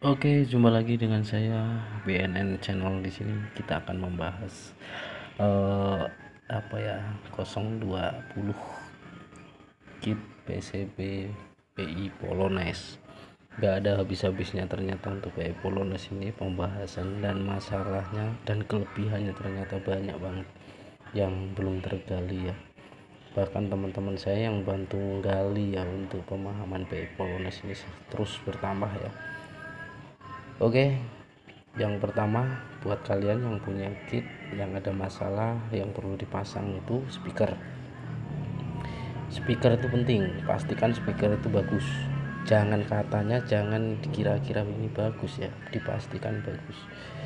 Oke, jumpa lagi dengan saya BNN Channel. Di sini kita akan membahas eh apa ya 020 kit PCB PI Polones. Gak ada habis-habisnya ternyata untuk PI Polones ini, pembahasan dan masalahnya dan kelebihannya ternyata banyak banget yang belum tergali ya. Bahkan teman-teman saya yang bantu gali ya untuk pemahaman PI Polones ini terus bertambah ya. Oke, yang pertama buat kalian yang punya kit yang ada masalah yang perlu dipasang itu speaker. Speaker itu penting, pastikan speaker itu bagus. Jangan katanya, jangan dikira-kira ini bagus ya, dipastikan bagus.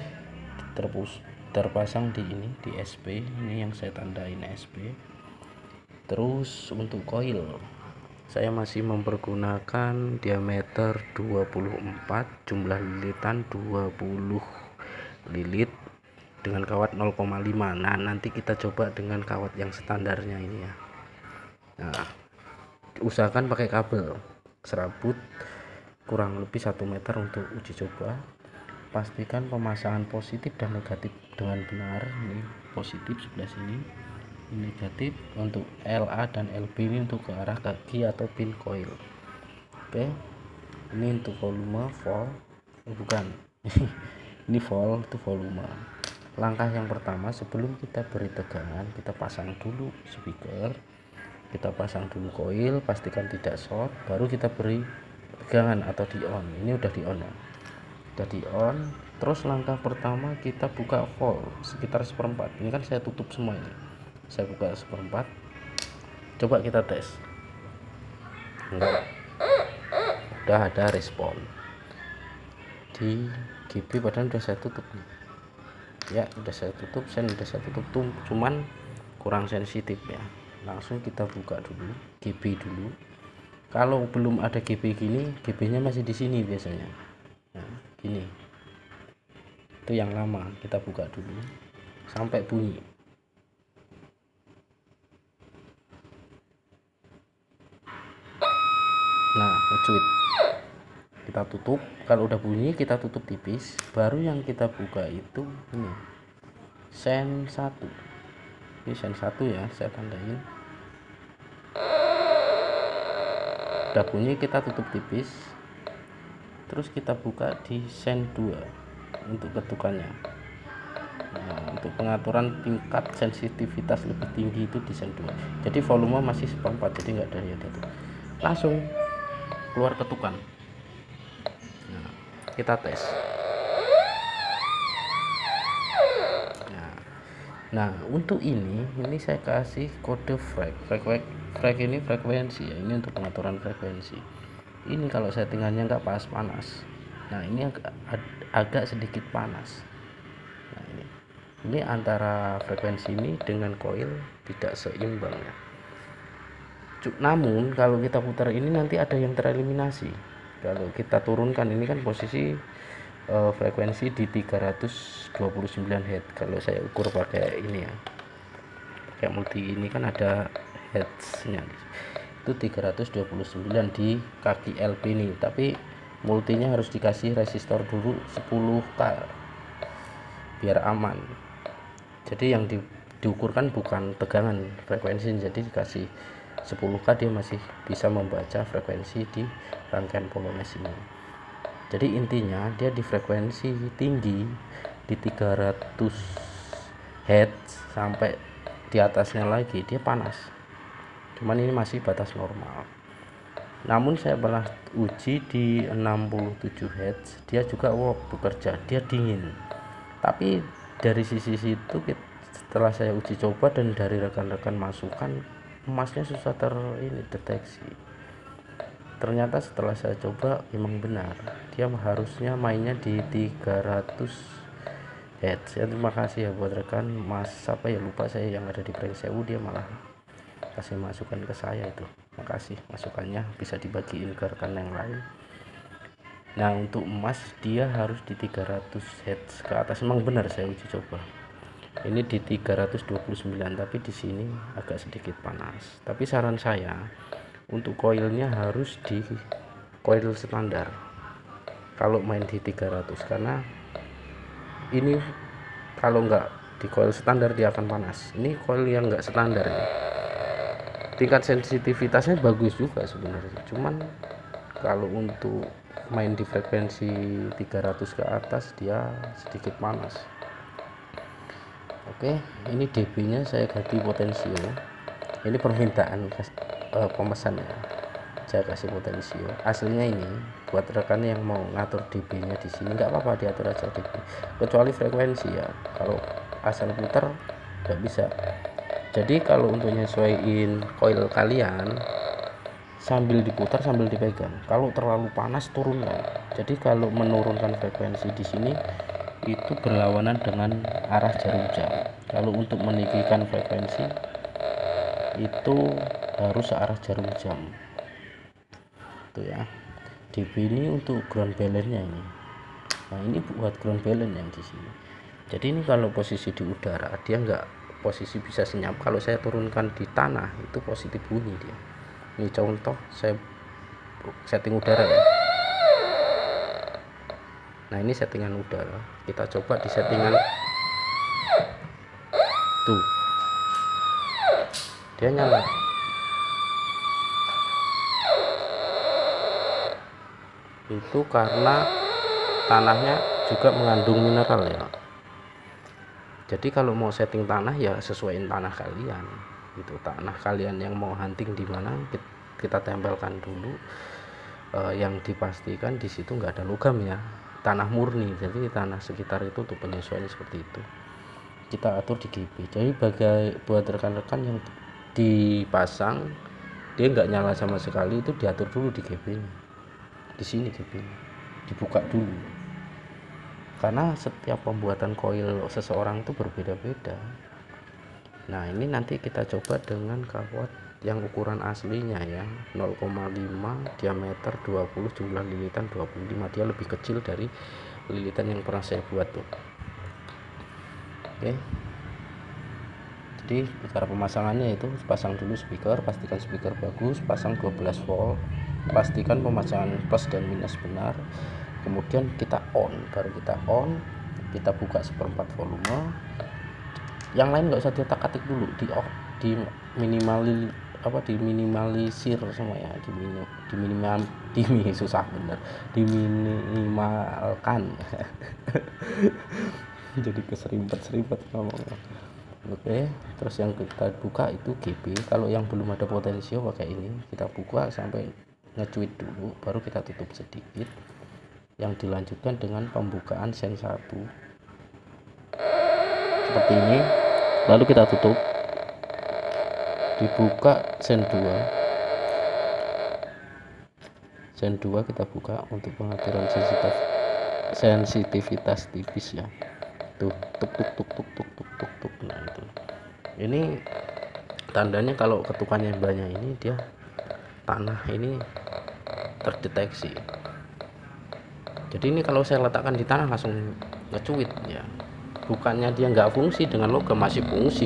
Terpasang di ini di SP, ini yang saya tandain SP. Terus untuk coil, saya masih mempergunakan diameter 24, jumlah lilitan 20 lilit dengan kawat 0,5. Nah, nanti kita coba dengan kawat yang standarnya ini ya. Nah, usahakan pakai kabel serabut kurang lebih 1 meter untuk uji coba. Pastikan pemasangan positif dan negatif dengan benar. Ini positif sebelah sini, ini negatif. Untuk LA dan LB ini untuk ke arah kaki atau pin coil. Oke, ini untuk volume volt, bukan ini volt itu volume. Langkah yang pertama, sebelum kita beri tegangan, kita pasang dulu speaker, kita pasang dulu coil, pastikan tidak short, baru kita beri tegangan atau di on. Ini udah di on ya, udah di on. Terus langkah pertama kita buka volt sekitar 1/4. Ini kan saya tutup semua, ini saya buka 1/4. Coba kita tes, enggak, udah ada respon di GB, padahal udah saya tutup nih ya, udah saya tutup, udah saya tutup tuh, cuman kurang sensitif ya. Langsung kita buka dulu GB dulu. Kalau belum ada GB gini, GB nya masih di sini biasanya. Nah, gini itu yang lama, kita buka dulu sampai bunyi. Nah, ngecuit, kita tutup. Kalau udah bunyi kita tutup tipis, baru yang kita buka itu ini sen 1. Ini sen 1 ya, saya tandain. Udah bunyi kita tutup tipis, terus kita buka di sen 2 untuk ketukannya. Nah, untuk pengaturan tingkat sensitivitas lebih tinggi itu di sen 2. Jadi volume masih 1/4, jadi nggak dari ada tuh. Langsung keluar ketukan. Nah, kita tes. Nah, untuk ini saya kasih kode frek ini frekuensi ya, ini untuk pengaturan frekuensi. Ini kalau settingannya nggak pas panas. Nah, ini agak sedikit panas. Nah, ini antara frekuensi ini dengan coil tidak seimbang ya. Namun kalau kita putar ini nanti ada yang tereliminasi. Kalau kita turunkan ini kan posisi frekuensi di 329 Hz. Kalau saya ukur pakai ini ya, kayak multi ini kan ada hertznya, itu 329 di kaki LB ini, tapi multinya harus dikasih resistor dulu 10K biar aman. Jadi yang diukurkan bukan tegangan frekuensi, jadi dikasih 10K dia masih bisa membaca frekuensi di rangkaian Polones ini. Jadi intinya dia di frekuensi tinggi di 300 Hz sampai di atasnya lagi dia panas. Cuman ini masih batas normal. Namun saya pernah uji di 67 Hz, dia juga bekerja, dia dingin. Tapi dari sisi situ setelah saya uji coba dan dari rekan-rekan masukan, emasnya susah deteksi. Ternyata setelah saya coba memang benar, dia harusnya mainnya di 300 Hz ya. Terima kasih ya buat rekan Mas apa ya, lupa saya, yang ada di Pringsewu, dia malah kasih masukan ke saya itu. Makasih masukannya, bisa dibagiin ke rekan yang lain. Nah, untuk emas dia harus di 300 Hz ke atas, memang benar saya uji coba. Ini di 329, tapi di sini agak sedikit panas. Tapi saran saya untuk coilnya harus di coil standar. kalau main di 300, karena ini kalau nggak di coil standar dia akan panas. Ini coil yang nggak standar ya. Tingkat sensitivitasnya bagus juga sebenarnya, cuman kalau untuk main di frekuensi 300 ke atas dia sedikit panas. Oke, ini dB nya saya ganti potensio. Ini permintaan pemesan ya, saya kasih potensio. Aslinya ini buat rekan yang mau ngatur dB nya di sini nggak apa-apa, diatur aja dB, kecuali frekuensi ya. Kalau asal putar nggak bisa. Jadi kalau untuk nyesuaiin coil kalian, sambil diputar sambil dipegang. Kalau terlalu panas turunkan. Jadi kalau menurunkan frekuensi di sini itu berlawanan dengan arah jarum jam. Kalau untuk meninggikan frekuensi itu harus searah jarum jam. Itu ya. dB ini untuk ground balance-nya ini. Nah, ini buat ground balance yang di sini. Jadi ini kalau posisi di udara dia enggak posisi bisa senyap. Kalau saya turunkan di tanah itu positif bunyi dia. Ini contoh saya setting udara ya. Nah, ini settingan udara. Kita coba di settingan tuh. Dia nyala. Itu karena tanahnya juga mengandung mineral ya. Jadi kalau mau setting tanah ya sesuaiin tanah kalian. Itu tanah kalian yang mau hunting di mana kita tempelkan dulu. Yang dipastikan di situ nggak ada logam ya, tanah murni. Jadi tanah sekitar itu untuk penyesuaian seperti itu kita atur di GB. Jadi buat rekan-rekan yang dipasang dia nggak nyala sama sekali, itu diatur dulu di GB nya. Di sini GB nya dibuka dulu, karena setiap pembuatan coil seseorang itu berbeda-beda. Nah, ini nanti kita coba dengan kawat yang ukuran aslinya ya, 0,5 diameter 20, jumlah lilitan 25. Dia lebih kecil dari lilitan yang pernah saya buat tuh. Oke. Jadi cara pemasangannya itu pasang dulu speaker, pastikan speaker bagus, pasang 12 volt, pastikan pemasangan plus dan minus benar. Kemudian kita on, baru kita on, kita buka 1/4 volume. Yang lain nggak usah diotak-atik dulu, di diminimalisir semua ya, susah bener, diminimalkan. Jadi keserimpet ngomongnya. Oke, terus yang kita buka itu GB. Kalau yang belum ada potensio pakai ini, kita buka sampai ngecuit dulu, baru kita tutup sedikit. Yang dilanjutkan dengan pembukaan sen 1 seperti ini, lalu kita tutup, dibuka sen 2 kita buka untuk pengaturan sensitivitas tipis ya. Tuh, tuk. Nah, itu. Ini tandanya kalau ketukannya banyak ini dia tanah ini terdeteksi. Jadi ini kalau saya letakkan di tanah langsung ngecuit ya. Bukannya dia nggak fungsi, dengan logam masih fungsi.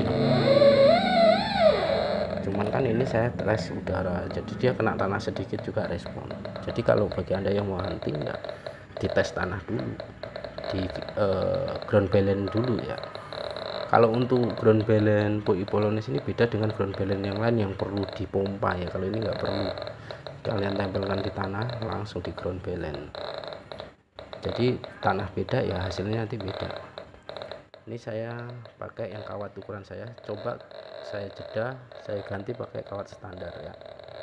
Cuman kan ini saya tes udara, jadi dia kena tanah sedikit juga respon. Jadi kalau bagi Anda yang mau hunting ya dites tanah dulu, di ground balance dulu ya. Kalau untuk ground balance Poi Polonis ini beda dengan ground balance yang lain yang perlu dipompa ya. Kalau ini nggak perlu, kalian tempelkan di tanah langsung di ground balance. Jadi tanah beda ya, hasilnya nanti beda. Ini saya pakai yang kawat ukuran saya, coba saya jeda, saya ganti pakai kawat standar ya.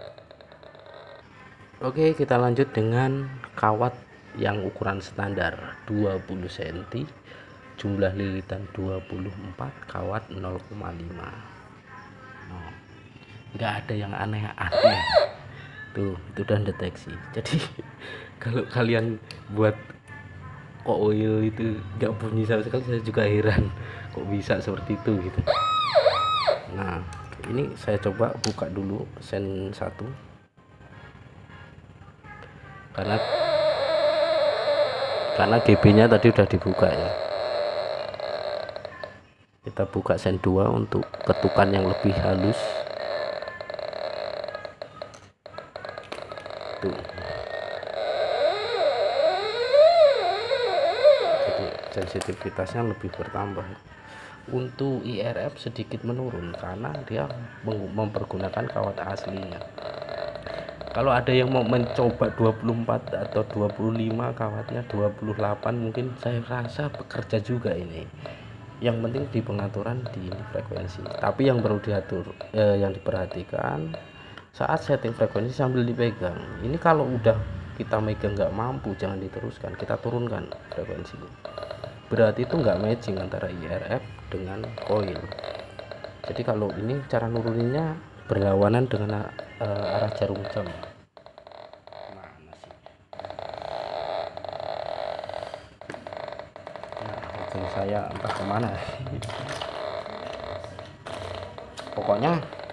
Oke, kita lanjut dengan kawat yang ukuran standar 20 cm, jumlah lilitan 24, kawat 0,5. Nggak ada yang aneh-aneh tuh, itu udah deteksi. Jadi kalau kalian buat coil itu nggak bunyi sama sekali, saya juga heran kok bisa seperti itu gitu. Nah, ini saya coba buka dulu sen 1 karena GB nya tadi udah dibuka ya. Kita buka sen 2 untuk ketukan yang lebih halus. Tuh. sensitivitasnya lebih bertambah. Untuk IRF sedikit menurun karena dia mempergunakan kawat aslinya. Kalau ada yang mau mencoba 24 atau 25 kawatnya 28, mungkin saya rasa bekerja juga ini. Yang penting di pengaturan di frekuensi. Tapi yang perlu diatur, yang diperhatikan saat setting frekuensi sambil dipegang. Ini kalau udah kita megang nggak mampu, jangan diteruskan, kita turunkan frekuensinya. Berarti itu nggak matching antara IRF dengan coil. Jadi kalau ini cara nuruninnya berlawanan dengan arah jarum jam. Mana sih? Nah, saya entah kemana. Pokoknya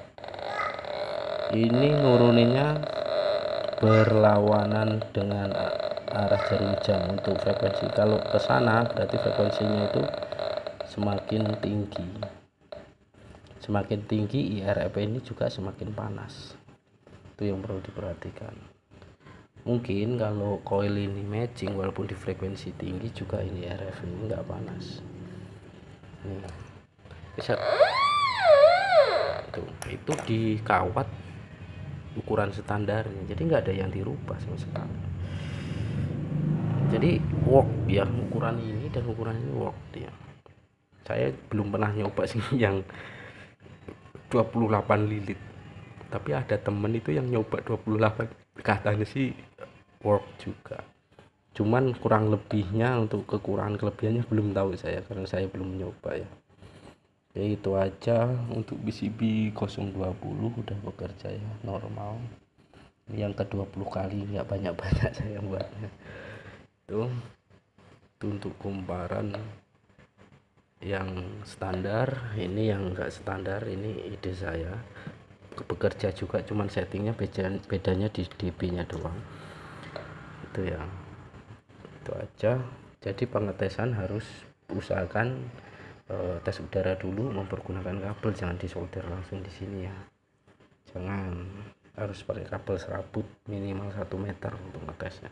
ini nuruninnya berlawanan dengan arah jarum jam untuk frekuensi. Kalau ke sana berarti frekuensinya itu semakin tinggi. Semakin tinggi IRF ini juga semakin panas. Itu yang perlu diperhatikan. Mungkin kalau coil ini matching walaupun di frekuensi tinggi juga ini IRF ini enggak panas. Nih. Bisa itu di kawat ukuran standarnya, jadi nggak ada yang dirubah sama sekali. Jadi work ya, ukuran ini dan ukuran ini work dia. Saya belum pernah nyoba sih yang 28 lilit, tapi ada temen itu yang nyoba 28, katanya sih work juga, cuman kurang lebihnya untuk kekurangan kelebihannya belum tahu saya karena saya belum nyoba ya. Ya itu aja untuk PCB 020 udah bekerja ya normal. Ini yang ke-20 kali, nggak banyak-banyak saya buatnya. Itu untuk kumparan yang standar, ini yang enggak standar, ini ide saya. Bekerja juga, cuman settingnya bedanya di dB nya doang. Itu ya. Itu aja. Jadi pengetesan harus usahakan tes udara dulu, mempergunakan kabel, jangan disolder langsung di sini ya. Jangan, harus pakai kabel serabut minimal 1 meter untuk ngetesnya.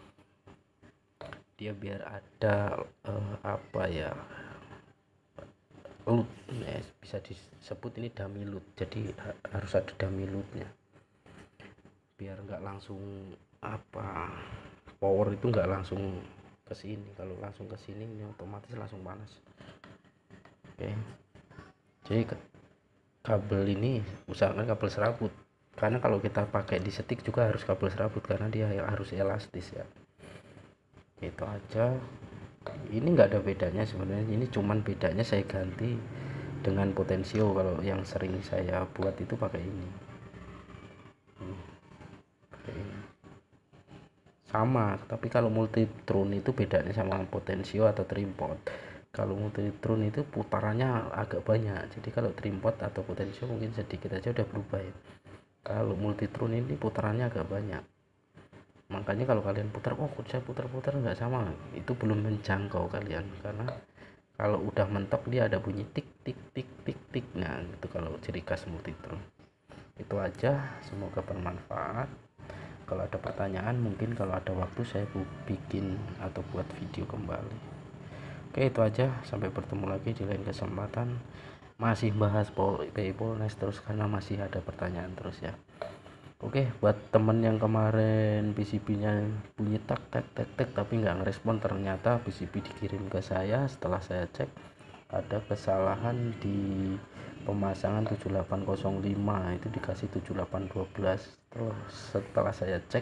Dia biar ada apa ya, load, bisa disebut ini dummy load. Jadi harus ada dummy loadnya biar nggak langsung apa, power itu nggak langsung ke sini. Kalau langsung ke sini ini otomatis langsung panas. Oke, jadi kabel ini usahakan kabel serabut, karena kalau kita pakai di setik juga harus kabel serabut karena dia harus elastis ya. Itu aja, ini nggak ada bedanya sebenarnya, ini cuman bedanya saya ganti dengan potensio. Kalau yang sering saya buat itu pakai ini, sama. Tapi kalau multitron itu bedanya sama potensio atau trimpot. Kalau multitron itu putarannya agak banyak, jadi kalau trimpot atau potensio mungkin sedikit aja udah berubah ya. Kalau multitron ini putarannya agak banyak, makanya kalau kalian putar, oh saya putar-putar nggak sama, itu belum menjangkau kalian. Karena kalau udah mentok dia ada bunyi tik tik tik tik tik. Nah itu kalau ciri khas multitron. Itu aja, semoga bermanfaat. Kalau ada pertanyaan mungkin kalau ada waktu saya bikin atau buat video kembali. Oke, itu aja, sampai bertemu lagi di lain kesempatan. Masih bahas PI Polnes terus karena masih ada pertanyaan terus ya. Oke, buat temen yang kemarin PCB-nya bunyi tak tak tak tak tapi nggak ngerespon, ternyata PCB dikirim ke saya. Setelah saya cek ada kesalahan di pemasangan 7805, itu dikasih 7812. Terus setelah saya cek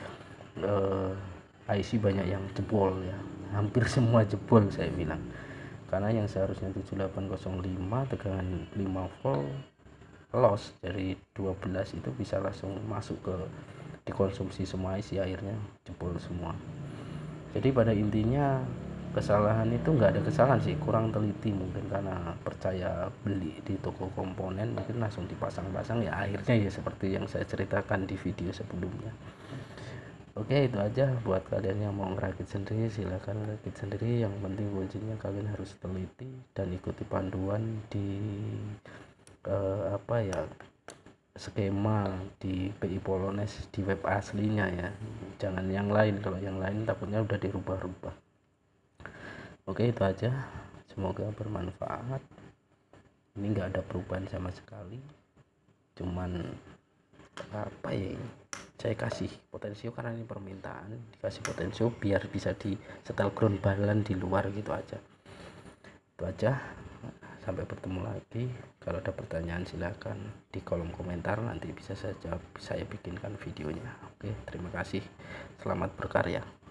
IC banyak yang jebol ya, hampir semua jebol saya bilang. Karena yang seharusnya 7805 tegangan 5 volt loss dari 12 itu bisa langsung masuk ke dikonsumsi semua isi, airnya jebol semua. Jadi pada intinya kesalahan itu nggak ada kesalahan sih, kurang teliti mungkin karena percaya beli di toko komponen mungkin langsung dipasang-pasang ya, akhirnya ya seperti yang saya ceritakan di video sebelumnya. Oke, itu aja. Buat kalian yang mau ngerakit sendiri silahkan rakit sendiri, yang penting kuncinya kalian harus teliti dan ikuti panduan di apa ya, skema di PI Polnes di web aslinya ya, jangan yang lain. Kalau yang lain takutnya udah dirubah-rubah. Oke, itu aja, semoga bermanfaat. Ini enggak ada perubahan sama sekali, cuman apa ya, saya kasih potensio karena ini permintaan, dikasih potensio biar bisa di setel ground balan di luar gitu aja. Itu aja, sampai bertemu lagi. Kalau ada pertanyaan silahkan di kolom komentar, nanti bisa saya bikinkan videonya. Oke, terima kasih, selamat berkarya.